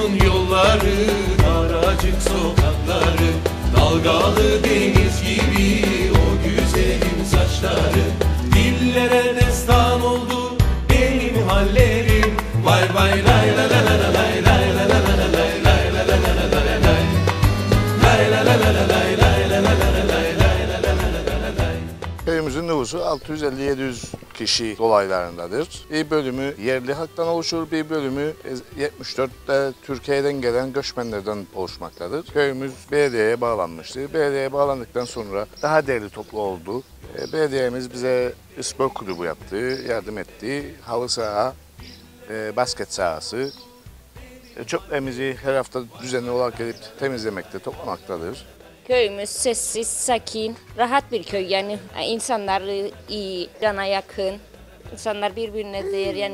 Memnun'un yolları, daracık sokakları, dalgalı deniz gibi o güzelim saçları. Dillere destan oldu benim hallerim. Vay vay lay la la la lay lay la la la lay lay la la la lay lay lay la la la lay lay la la la lay lay la la la lay. Köyümüzün nüfusu 650-700 kişi dolaylarındadır. Bir bölümü yerli halktan oluşur, bir bölümü 74'te Türkiye'den gelen göçmenlerden oluşmaktadır. Köyümüz belediyeye bağlanmıştır. Belediyeye bağlandıktan sonra daha değerli toplu oldu. Belediyemiz bize spor kulübü yaptı, yardım etti. Halı saha, basket sahası. Çöplerimizi her hafta düzenli olarak gelip temizlemekte, toplamaktadır. Köyümüz sessiz, sakin, rahat bir köy. Yani insanlar iyi, cana yakın. İnsanlar birbirine değer, yani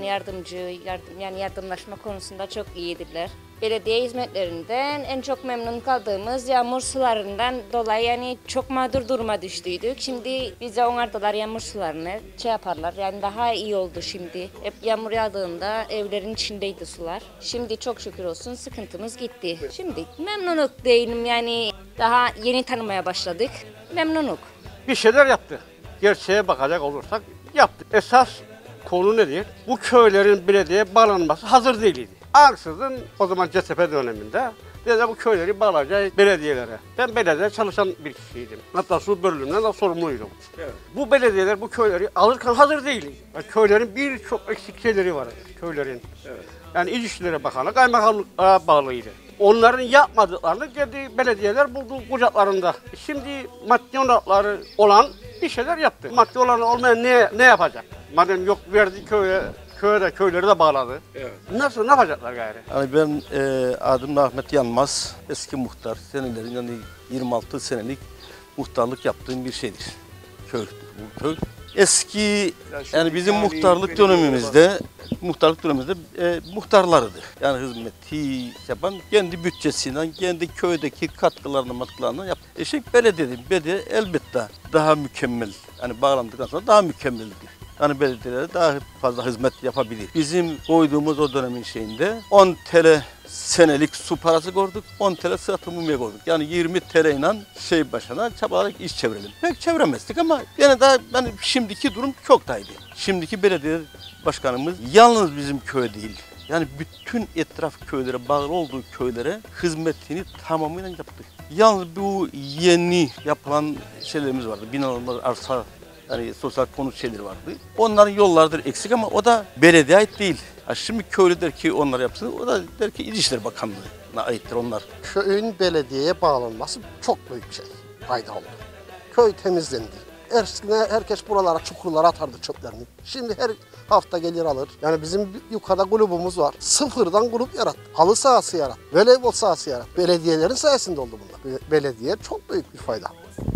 yardımlaşma konusunda çok iyidirler. Belediye hizmetlerinden en çok memnun kaldığımız yağmur sularından dolayı yani çok mağdur duruma düştüydük. Şimdi bize onardılar yağmur sularını, yaparlar. Yani daha iyi oldu şimdi. Hep yağmur yağdığında evlerin içindeydi sular. Şimdi çok şükür olsun sıkıntımız gitti. Şimdi memnunuk değilim yani daha yeni tanımaya başladık. Memnunuk. Bir şeyler yaptı. Gerçeğe bakacak olursak yaptı. Esas konu nedir? Bu köylerin belediye bağlanması hazır değildi. Ansızın o zaman CSP döneminde dedi bu köyleri bağlayacak belediyelere. Ben belediyede çalışan bir kişiydim. Hatta su bölümünden de sorumluydum. Evet. Bu belediyeler bu köyleri alırken hazır değildi. Yani köylerin birçok eksik şeyleri var. Köylerin. Evet. Yani İçişleri Bakanı kaymakamlığa bağlıydı. Onların yapmadıklarını kendi belediyeler buldu kucaklarında. Şimdi maddi olanakları olan bir şeyler yaptı. Maddi olanı olmayan ne yapacak? Madem yok verdi köyleri de bağladı. Evet. Ne yapacaklar gayrı? Yani ben adım Ahmet Yanmaz, eski muhtar, senelerin yani 26 senelik muhtarlık yaptığım bir şeydir. Bu köy. Eski yani bizim muhtarlık dönemimizde muhtarlarıydı. Yani hizmeti yapan kendi bütçesinden, kendi köydeki katkılarını yaptı. Belediye elbette daha mükemmel. Yani bağlandıktan sonra daha mükemmeldir. Yani belediyelere daha fazla hizmet yapabilir. Bizim koyduğumuz o dönemin şeyinde 10 TL senelik su parası koyduk, 10 TL sıhhat umumiye koyduk. Yani 20 TL ile başına çabalarak iş çevirelim. Pek çeviremezdik ama yine daha şimdiki durum çok daha iyi. Şimdiki belediye başkanımız yalnız bizim köy değil. Yani bütün etraf köylere, bağlı olduğu köylere hizmetini tamamıyla yaptı. Yalnız bu yeni yapılan şeylerimiz vardı. Binalar, arsa, yani sosyal konut şeyleri vardı. Onların yollardır eksik ama o da belediye ait değil. Şimdi köylü der ki onlar yapsın, o da der ki İçişleri Bakanlığı'na aittir onlar. Köyün belediyeye bağlanması çok büyük bir şey, fayda oldu. Köy temizlendi. Eskiden herkes buralara, çukurlara atardı çöplerini. Şimdi her hafta gelir alır. Yani bizim yukarıda kulübümüz var. Sıfırdan kulüp yarattı. Halı sahası yarattı. Voleybol sahası yarattı. Belediyelerin sayesinde oldu bunlar. Belediye çok büyük bir fayda.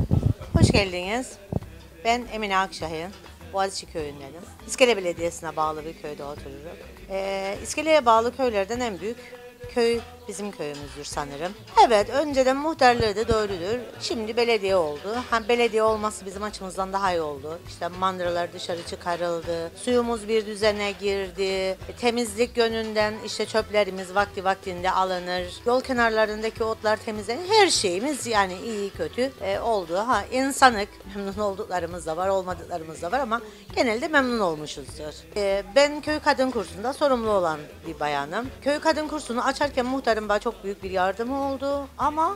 Hoş geldiniz. Ben Emine Akşahin, Boğaziçi köyündenim. İskele Belediyesi'ne bağlı bir köyde oturuyorum. İskele'ye bağlı köylerden en büyük köy bizim köyümüzdür sanırım. Evet, önceden muhtarları da doğrudur. Şimdi belediye oldu. Belediye olması bizim açımızdan daha iyi oldu. İşte mandıralar dışarı çıkarıldı. Suyumuz bir düzene girdi. Temizlik yönünden işte çöplerimiz vaktinde alınır. Yol kenarlarındaki otlar temizlenir. Her şeyimiz yani iyi kötü oldu. İnsanlık memnun olduklarımız da var, olmadıklarımız da var ama genelde memnun olmuşuzdur. Ben köy kadın kursunda sorumlu olan bir bayanım. Köy kadın kursunu açarken muhtarım bana çok büyük bir yardımı oldu ama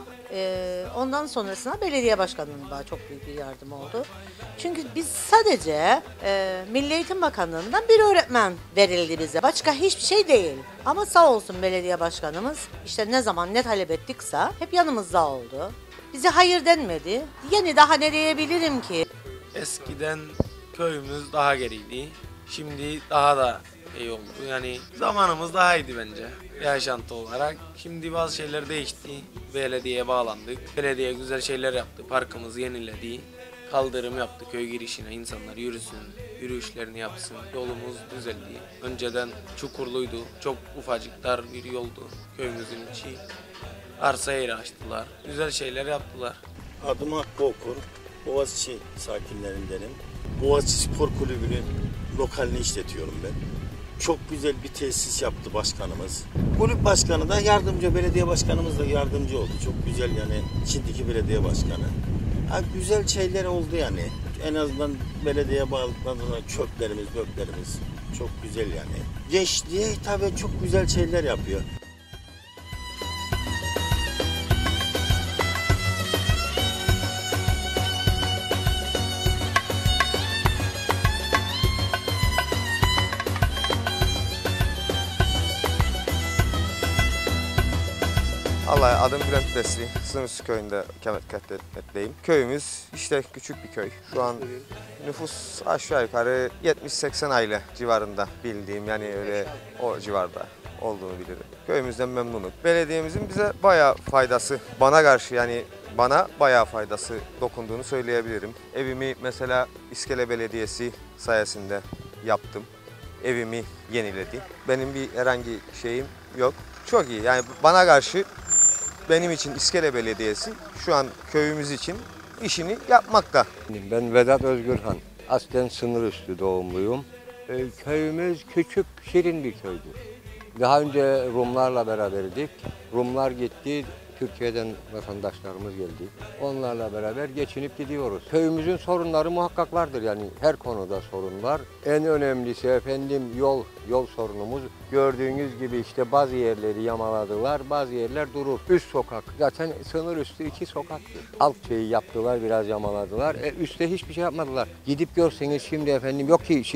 ondan sonrasında belediye başkanının bana çok büyük bir yardımı oldu. Çünkü biz sadece Milli Eğitim Bakanlığı'ndan bir öğretmen verildi bize. Başka hiçbir şey değil. Ama sağ olsun belediye başkanımız işte ne zaman ne talep ettikse hep yanımızda oldu. Bize hayır denmedi. Yeni daha ne diyebilirim ki? Eskiden köyümüz daha geriydi. Şimdi daha da iyi oldu. Yani zamanımız daha iyiydi bence yaşantı olarak. Şimdi bazı şeyler değişti. Belediyeye bağlandık. Belediye güzel şeyler yaptı. Parkımızı yeniledi. Kaldırım yaptı köy girişine. İnsanlar yürüsün, yürüyüşlerini yapsın. Yolumuz düzeldi. Önceden çukurluydu. Çok ufacık dar bir yoldu köyümüzün içi. Arsa yeri açtılar. Güzel şeyler yaptılar. Adım Hakkı Okur. Boğaziçi sakinlerindenim. Boğaziçi Spor Kulübü'nün lokalini işletiyorum ben. Çok güzel bir tesis yaptı başkanımız. Kulüp başkanı da yardımcı, belediye başkanımız da yardımcı oldu. Çok güzel yani Çin'deki belediye başkanı. Ha, güzel şeyler oldu yani. En azından belediye bağladıktan sonra çöplerimiz çok güzel yani. Gençliğe tabii çok güzel şeyler yapıyor. Vallahi adım Bülent Besli, Sınırüstü köyünde ikamet etmekteyim. Köyümüz işte küçük bir köy. Şu an nüfus aşağı yukarı 70-80 aile civarında bildiğim, yani öyle o civarda olduğunu bilirim. Köyümüzden memnunum. Belediyemizin bize bayağı faydası, bana karşı yani bana bayağı faydası dokunduğunu söyleyebilirim. Evimi mesela İskele Belediyesi sayesinde yaptım. Evimi yeniledi. Benim bir herhangi şeyim yok. Çok iyi yani bana karşı. Benim için İskele Belediyesi şu an köyümüz için işini yapmakta. Ben Vedat Özgürhan. Aslen Sınırüstü doğumluyum. Köyümüz küçük, şirin bir köydür. Daha önce Rumlarla beraberdik. Rumlar gitti, Türkiye'den vatandaşlarımız geldi. Onlarla beraber geçinip gidiyoruz. Köyümüzün sorunları muhakkak vardır, yani her konuda sorun var. En önemlisi efendim yol sorunumuz. Gördüğünüz gibi işte bazı yerleri yamaladılar, bazı yerler durur. Üst sokak, zaten sınır üstü 2 sokaktır. Alt şeyi yaptılar, biraz yamaladılar. Üstte hiçbir şey yapmadılar. Gidip görseniz şimdi efendim yok ki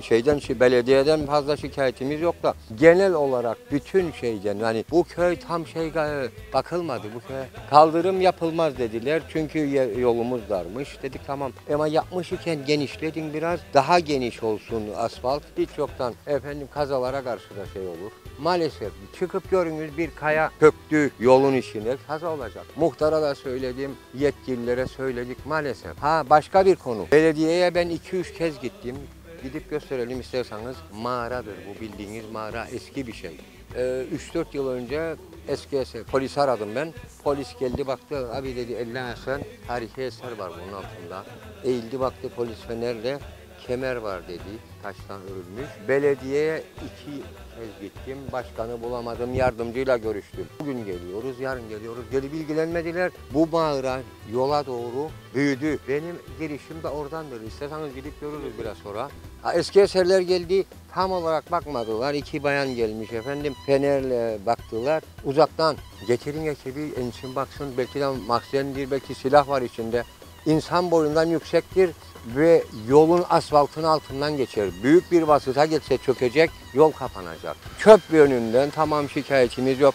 belediyeden fazla şikayetimiz yok da genel olarak bütün şeyden, yani bu köy tam bakılmadı bu köye. Kaldırım yapılmaz dediler çünkü yolumuz darmış. Dedik tamam ama yapmış iken genişledin, biraz daha geniş olsun asfalt. Hiç yoktan efendim kazalara karşı da şey olur. Maalesef çıkıp görünüz bir kaya köktü yolun içine, kaza olacak. Muhtara da söyledim, yetkililere söyledik maalesef. Başka bir konu. Belediyeye ben 2-3 kez gittim. Gidip gösterelim isterseniz. Mağaradır bu, bildiğiniz mağara, eski bir şey. 3-4 yıl önce eski eser, polisi aradım ben. Polis geldi baktı, abi dedi 50 sen tarihi eser var bunun altında. Eğildi baktı polis fenerle, kemer var dedi, taştan örülmüş. Belediyeye 2 kez gittim, başkanı bulamadım, yardımcıyla görüştüm. Bugün geliyoruz, yarın geliyoruz, gelip ilgilenmediler. Bu mağara yola doğru büyüdü. Benim girişim de oradandır, isterseniz gidip görürüz biraz sonra. Eski eserler geldi, tam olarak bakmadılar. 2 bayan gelmiş efendim, fenerle baktılar. Uzaktan getirin ekibi insin baksın, belki de mahzendir, belki silah var içinde. İnsan boyundan yüksektir ve yolun asfaltın altından geçer. Büyük bir vasıta geçse çökecek, yol kapanacak. Çöp yönünden tamam şikayetimiz yok.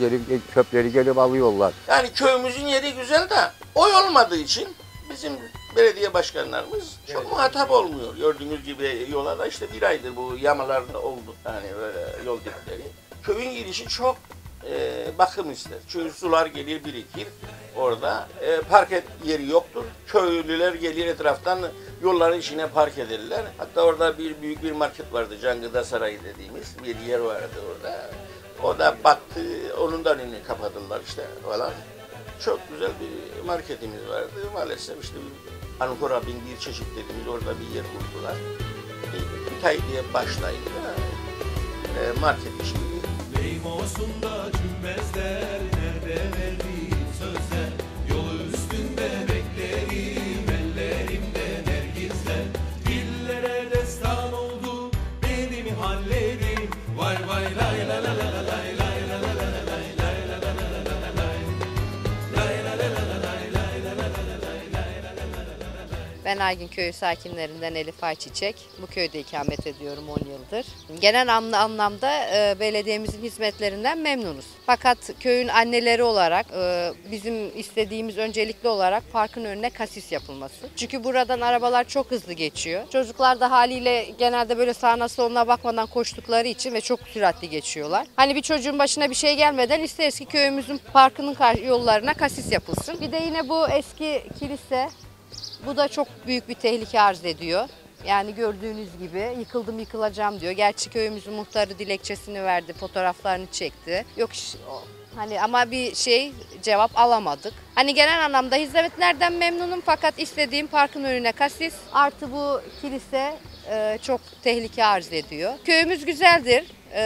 Çöpleri gelip alıyorlar. Yani köyümüzün yeri güzel de oy olmadığı için bizim belediye başkanlarımız çok muhatap olmuyor. Gördüğünüz gibi yola da işte 1 aydır bu yamalarda oldu. Yani böyle yol dipleri. Köyün girişi çok bakım ister. Çünkü sular gelir birikir orada. Park yeri yoktur. Köylüler gelir etraftan yolların içine park ederler. Hatta orada büyük bir market vardı. Can Gıda Sarayı dediğimiz bir yer vardı orada. O da battı. Onun da önünü kapadılar işte falan. Çok güzel bir marketimiz vardı. Maalesef işte Ankara bin bir çeşit dediğimiz orada bir yer kurdular. Müteahhitliğe başlaydı. Market işi. Beymosunda cümbezler, nerede verdiğin sözler, yolu üstünde beklerim, ellerimde nergizler. Dillere destan oldu benim hallerim, vay vay lay la la la la lay lay la la la la lay lay la la la la la lay lay la la la la lay lay la la la la lay lay la la la la lay. Ben Aygün Köyü sakinlerinden Elif Ayçiçek. Bu köyde ikamet ediyorum 10 yıldır. Genel anlamda belediyemizin hizmetlerinden memnunuz. Fakat köyün anneleri olarak bizim istediğimiz öncelikli olarak parkın önüne kasis yapılması. Çünkü buradan arabalar çok hızlı geçiyor. Çocuklar da haliyle genelde böyle sağına soluna bakmadan koştukları için ve çok süratli geçiyorlar. Hani bir çocuğun başına bir şey gelmeden isteriz ki köyümüzün parkının yollarına kasis yapılsın. Bir de yine bu eski kilise. Bu da çok büyük bir tehlike arz ediyor. Yani gördüğünüz gibi yıkıldım yıkılacağım diyor. Gerçi köyümüzün muhtarı dilekçesini verdi, fotoğraflarını çekti. Yok hani ama bir cevap alamadık. Hani genel anlamda hizmetlerden memnunum fakat istediğim parkın önüne kasis artı bu kilise çok tehlike arz ediyor. Köyümüz güzeldir.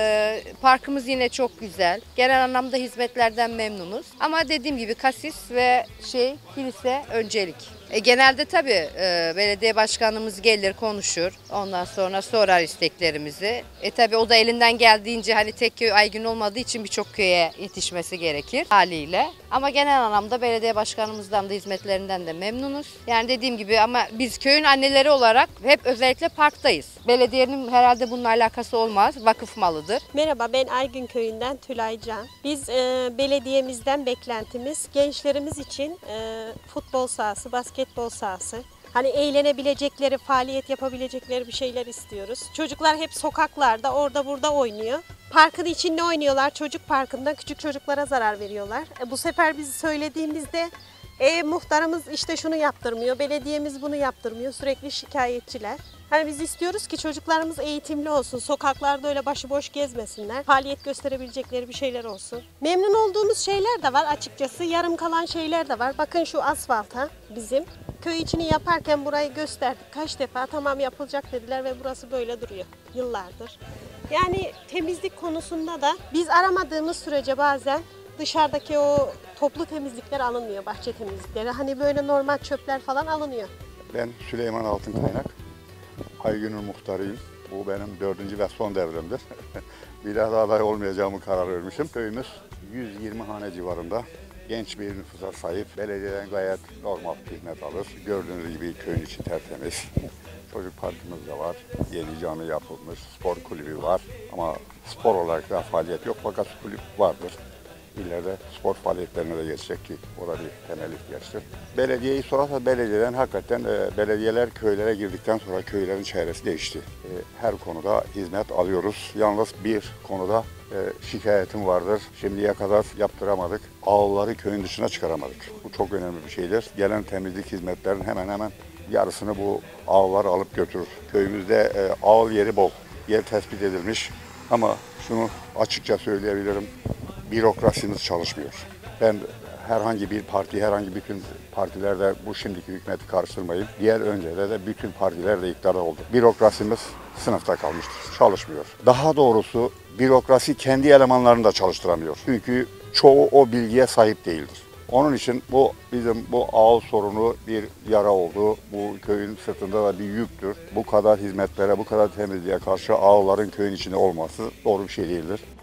Parkımız yine çok güzel. Genel anlamda hizmetlerden memnunuz. Ama dediğim gibi kasis ve kilise öncelik. Genelde tabii belediye başkanımız gelir konuşur. Ondan sonra sorar isteklerimizi. Tabii o da elinden geldiğince hani tek köy Aygün olmadığı için birçok köye yetişmesi gerekir haliyle. Ama genel anlamda belediye başkanımızdan da hizmetlerinden de memnunuz. Yani dediğim gibi ama biz köyün anneleri olarak hep özellikle parktayız. Belediyenin herhalde bununla alakası olmaz. Vakıf malıdır. Merhaba, ben Aygün Köyü'nden Tülay Can. Biz belediyemizden beklentimiz gençlerimiz için futbol sahası, basketbol sahası. Hani eğlenebilecekleri, faaliyet yapabilecekleri bir şeyler istiyoruz. Çocuklar hep sokaklarda, orada burada oynuyor. Parkın içinde oynuyorlar. Çocuk parkında küçük çocuklara zarar veriyorlar. Bu sefer biz söylediğimizde muhtarımız işte şunu yaptırmıyor, belediyemiz bunu yaptırmıyor. Sürekli şikayetçiler. Hani biz istiyoruz ki çocuklarımız eğitimli olsun, sokaklarda öyle başıboş gezmesinler, faaliyet gösterebilecekleri bir şeyler olsun. Memnun olduğumuz şeyler de var açıkçası, yarım kalan şeyler de var. Bakın şu asfalta bizim. Köy içini yaparken burayı gösterdik kaç defa, tamam yapılacak dediler ve burası böyle duruyor yıllardır. Yani temizlik konusunda da biz aramadığımız sürece bazen dışarıdaki o toplu temizlikler alınmıyor, bahçe temizlikleri. Hani böyle normal çöpler falan alınıyor. Ben Süleyman Altınkaynak, Aygün'ün muhtarıyım. Bu benim 4. ve son devrimdir. Bir daha da aday olmayacağımı karar vermişim. Köyümüz 120 hane civarında. Genç bir nüfusa sahip. Belediyeden gayet normal hizmet alır. Gördüğünüz gibi köyün içi tertemiz. Çocuk parkımız da var. Yeni cami yapılmış. Spor kulübü var. Ama spor olarak da faaliyet yok. Fakat kulüp vardır. İleride spor faaliyetlerine de geçecek ki o da bir temel ihtiyaçtır. Belediyeyi sorarsa belediyeden hakikaten belediyeler köylere girdikten sonra köylerin çevresi değişti. Her konuda hizmet alıyoruz. Yalnız bir konuda şikayetim vardır. Şimdiye kadar yaptıramadık. Ağılları köyün dışına çıkaramadık. Bu çok önemli bir şeydir. Gelen temizlik hizmetlerinin hemen hemen yarısını bu ağıllar alıp götürür. Köyümüzde ağıl yeri bol. Yer tespit edilmiş ama şunu açıkça söyleyebilirim. Bürokrasimiz çalışmıyor. Ben herhangi bir parti, herhangi bütün partilerde bu şimdiki hükümeti karıştırmayın. Diğer öncede de bütün partiler de iktidarda oldu. Bürokrasimiz sınıfta kalmıştır, çalışmıyor. Daha doğrusu bürokrasi kendi elemanlarını da çalıştıramıyor. Çünkü çoğu o bilgiye sahip değildir. Onun için bizim bu ağıl sorunu bir yara oldu. Bu köyün sırtında da bir yüktür. Bu kadar hizmetlere, bu kadar temizliğe karşı ağılların köyün içinde olması doğru bir şey değildir.